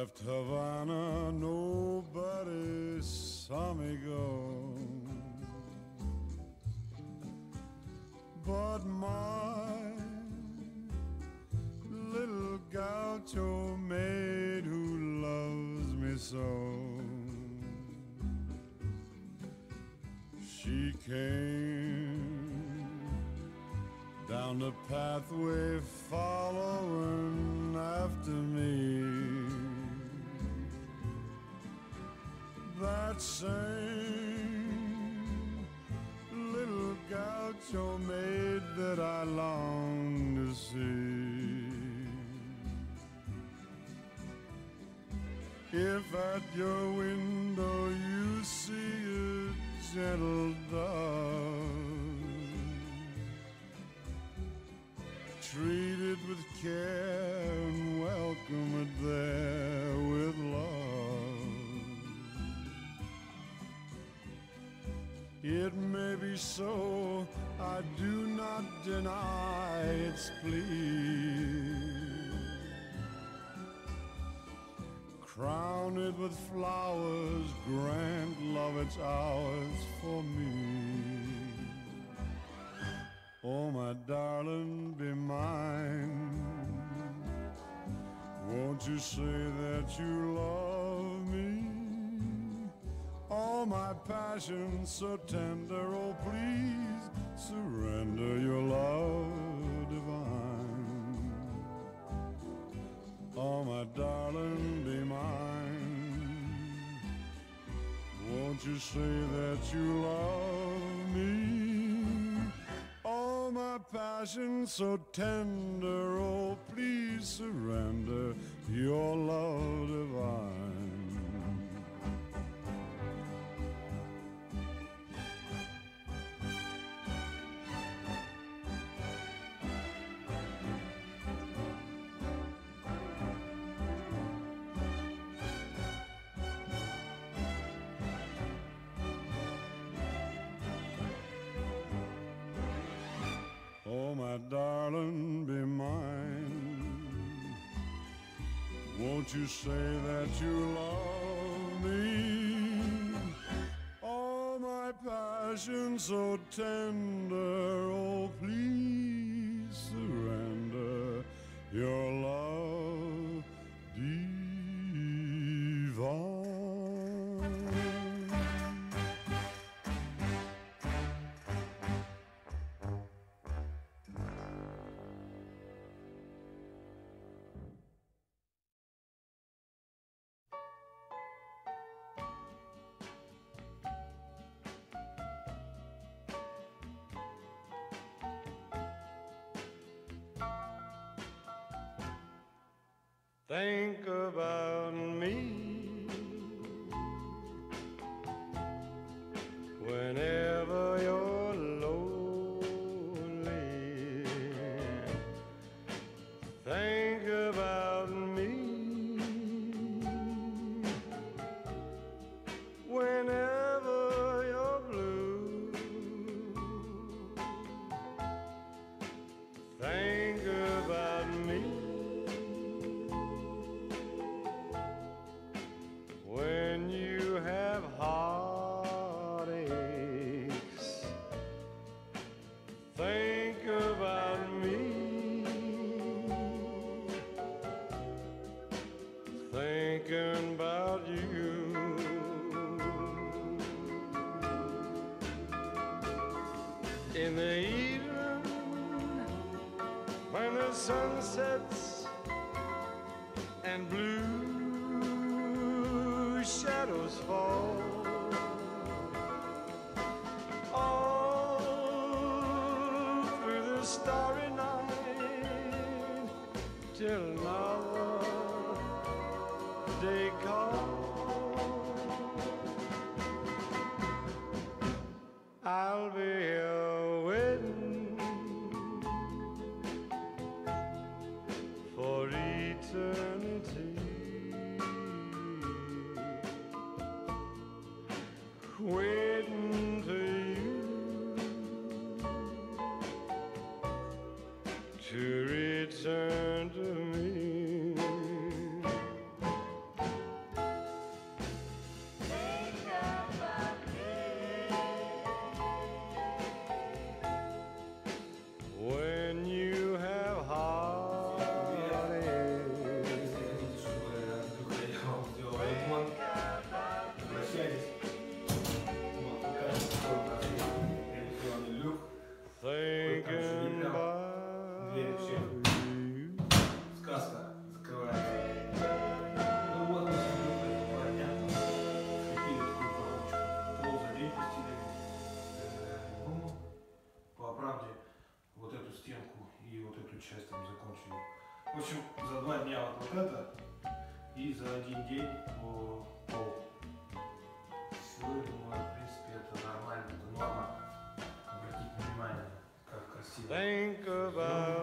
left Havana, nobody saw me go. But my little gaucho maid who loves me so, she came down the pathway following after me. That same little gaucho maid that I long to see. If at your window you see a gentle dove, treat it with care and welcome it there with love. It may be so, I do not deny its plea. Crown it with flowers, grant love its hours for me. Oh, my darling, be mine. Won't you say that you love me? All my passion so tender, oh, please surrender your love divine. Oh, my darling, be mine. Won't you say that you love me? All my passion so tender, oh, please surrender your love divine. Oh, my darling, be mine. Won't you say that you love me? All my passion so tender, oh, please surrender your love divine. Think about me whenever you're lonely. Think about me whenever you're blue. Think about me when you have heartaches. Think about me, thinking about you. In the evening, when the sun sets and blue shadows fall, all through the starry night, till another day calls. I'll be here waiting for eternity, waiting for you to return to me. В общем, за 2 дня вот это, и за 1 день по пол. Все, я думаю, в принципе, это нормально, это норма. Обратите внимание, как красиво. Think about